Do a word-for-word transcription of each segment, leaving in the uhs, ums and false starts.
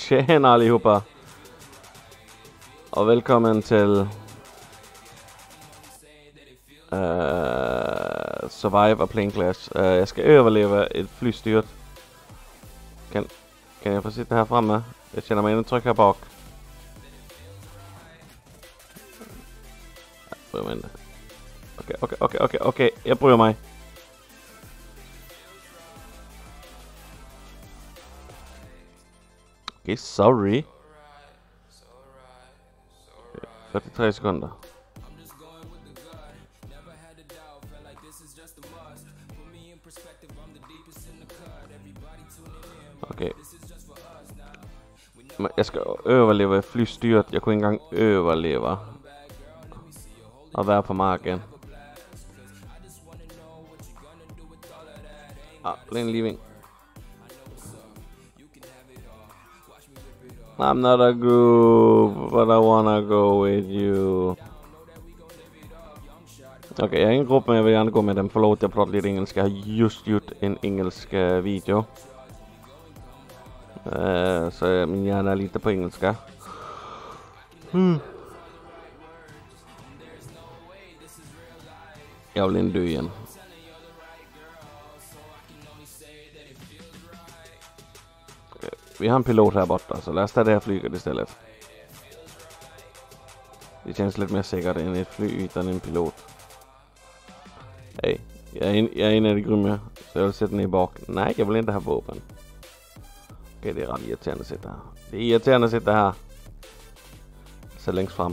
Tjena allihopa. Och välkommen till uh, Survive a Plane Clash. Uh, jag ska överleva ett flygstyrt. Kan, kan jag få sitta här framme? Jag känner mig inte trygg här bak. Okej, okej, okej, okej, okej. Jag bryr mig. Okej, okay, sorry. fyrtiotre sekunder. Okej. Okay. Men jag ska överleva flygstyrt. Jag kan inte engang överleva. Och vara på marken. Ah, plain leaving. I'm not a group, but I wanna go with you. Okej, okay, jag är en grupp men jag vill gärna gå med den. Förlåt, jag pratar lite engelska. Jag har just gjort en engelsk video. Uh, så min hjärna är lite på engelska. Mm. Jag vill inte dö igen. Okay. Vi har en pilot här borta, så läs det här flyget istället. Det känns lite mer säkert än ett flyg utan en pilot. Hej, jag är, in, jag är inne i det grummet, så jag vill sätta ner bak. Nej, jag vill inte ha vapen. Okej, det är aldrig irriterande att sitta här. Det är irriterande att sitta här. Så längst fram.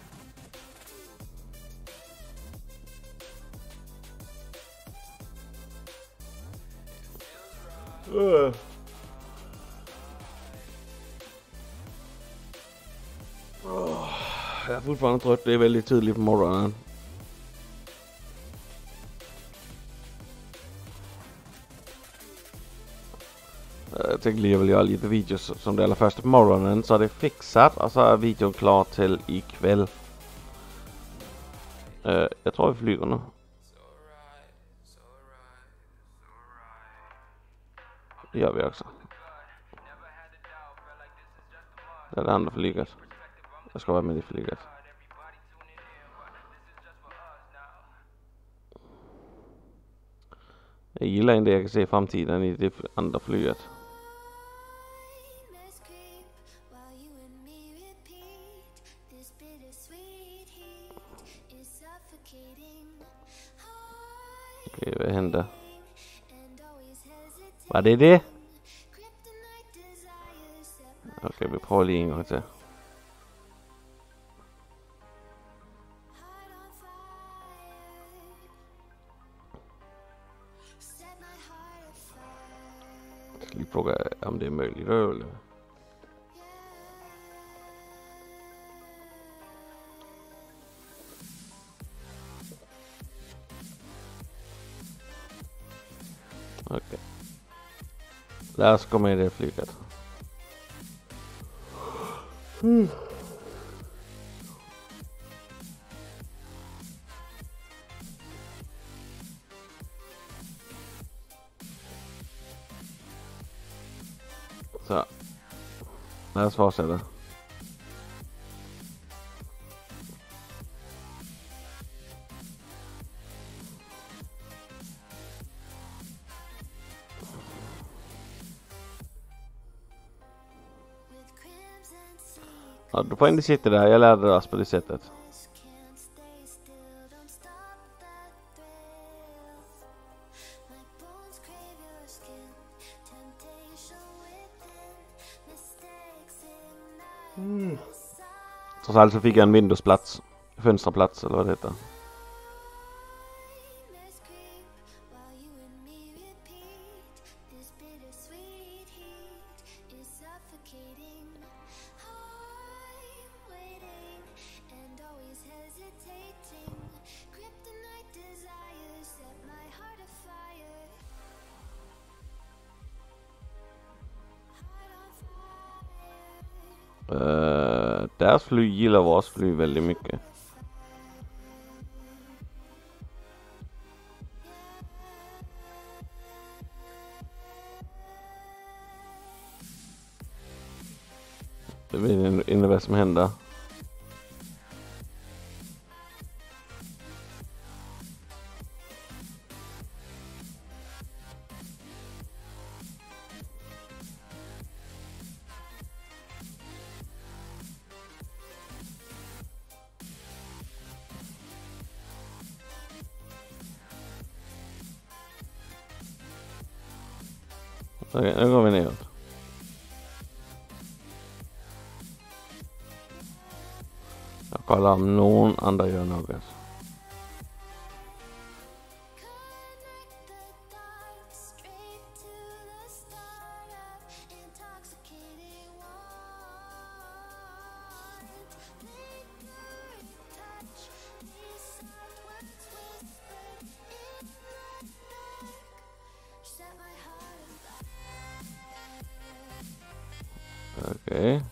Uh. Oh, jag är fortfarande trött. Det är väldigt tidigt på morgonen. Jag tänkte jag vill göra lite videos som det allra första på morgonen. Så är det fixat och så är videon klar till ikväll. Uh, jag tror vi flyger nu. Det gör vi också. Det är det andra flyget. Jag ska vara med i flyget. Jag gillar inte jag kan se framtiden i det andra flyget. Okej, vad händer? Vad är det? Okej, vi prövar en gång till. Jag ska fråga om det är möjligt att överleva. Okej. Där ska med det flyget. Mm. Så. Där svarar det. Ja, du får inte sitta där. Jag lärde oss på det sättet. Mm. Trots allt så fick jag en Windows-plats. Fönsterplats eller vad det heter. Uh, deras flyg gillar vårt flyg väldigt mycket. Det vet inte vad som händer. Okej, nu går vi neråt. Jag kollar om någon andra gör något. Okej.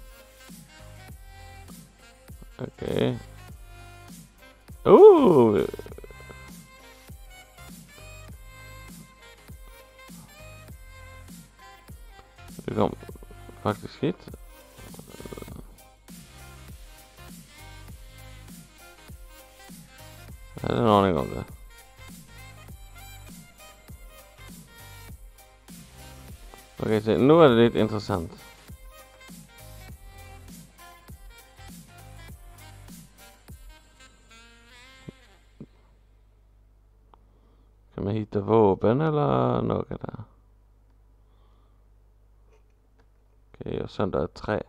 Okej. Oh! Det kom faktiskt hit. Jag hade en aning om det. Okej, så nu är det lite intressant. Kan man hitta vapen eller något där? Okej, jag sönder ett trä.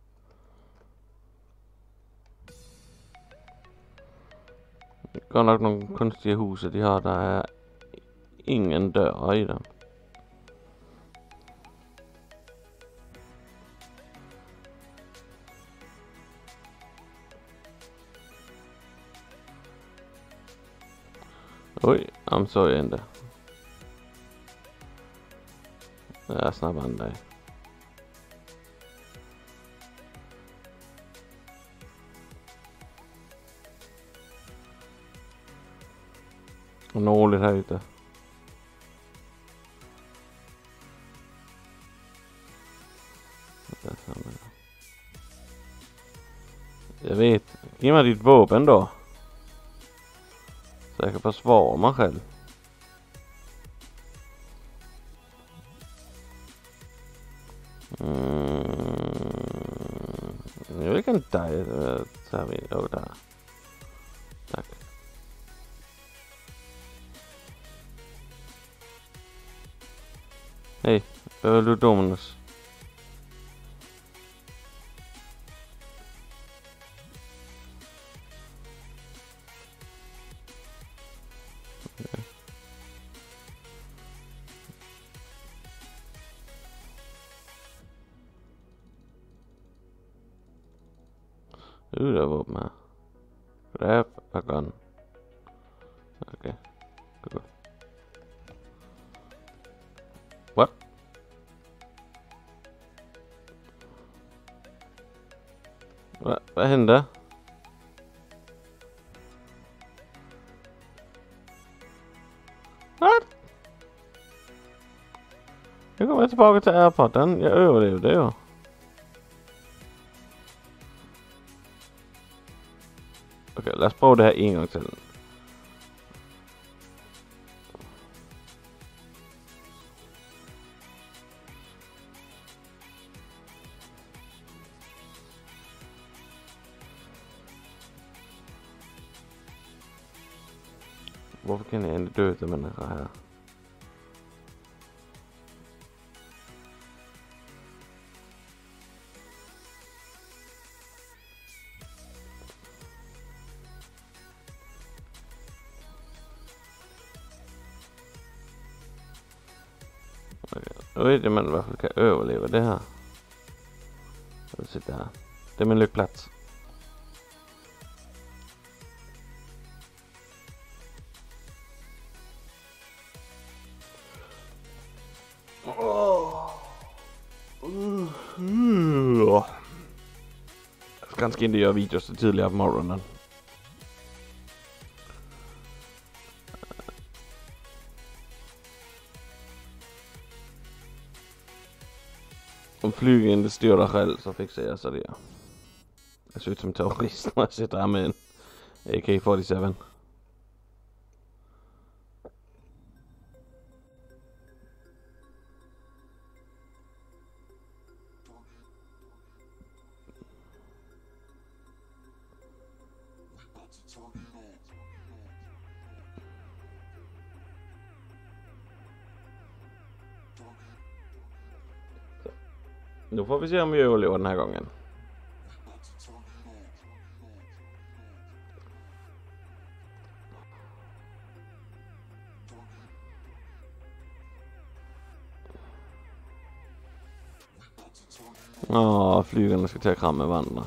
Går nog någon konstiga huset de har där är ingen dörr i dem. Oj, I'm sorry inte. Jag är snabbare än dig. Och nåligt här ute. Jag vet. Ge mig ditt vapen då. Så jag kan försvara mig själv. Mm. Jag kan inte ta mig över där. Tack. Hej, behöver du Dominus? Okay. Uh, det var med. Grab a gun. Okay, good. What? Va, vad hände? What? Jag kommer tillbaka till airporten. Jag överlevde ju. Okej, låt oss prova det här en gång till. Varför kan jag inte döda människor här? Jag vet inte men varför kan jag överleva det här. Jag sitter här. Det är min lyckplats. Jag ska kanske inte göra videos så tidigare på morgonen. Om flyger in, det styr dig själv, så fixar jag så det. Jag ser ut som terrorist när jag sitter här med en A K fyrtiosju. Då får vi se om vi överlever den här gången. Ja, flygarna ska ta fram med varandra.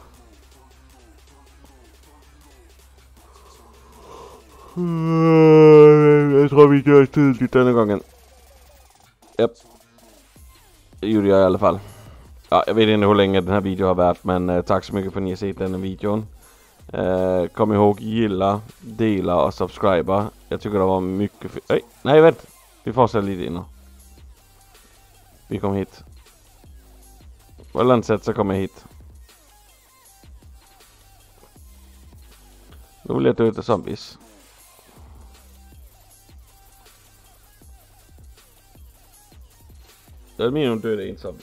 Jag tror vi gör tydligt denna gången. Japp. Det gjorde jag i alla fall. Ja, jag vet inte hur länge den här videon har varit, men eh, tack så mycket för att ni har sett den här videon. Eh, kom ihåg, gilla, dela och subscriba. Jag tycker det var mycket... Nej, nej, vänta. Vi får lite innan. Vi kom hit. På landsätt så kommer jag hit. Då vill jag ta ut zombies. Det är min döda in zombie.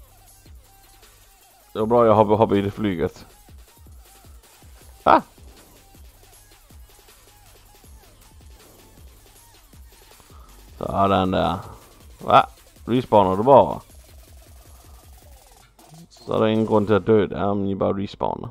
Det var bra jag har hoppat i det flyget. Ah! Så den där. Va? Respawnar du bara? Så det är ingen grund till att döda om ni bara respawnar.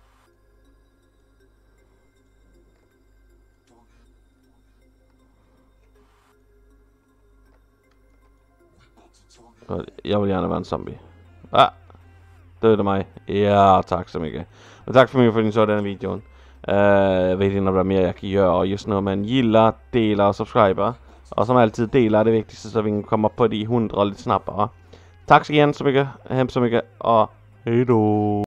Jag vill gärna vara en zombie. Ah! Döda mig. Ja, tack så mycket. Och tack för mig för att ni såg den videon. Uh, jag vet inte om det är mer jag kan göra just nu, men gilla, dela och subscriba. Och som alltid, dela det viktigaste så vi kan komma på de hundra lite snabbare. Tack så igen så mycket, hemskt så mycket, och hej då!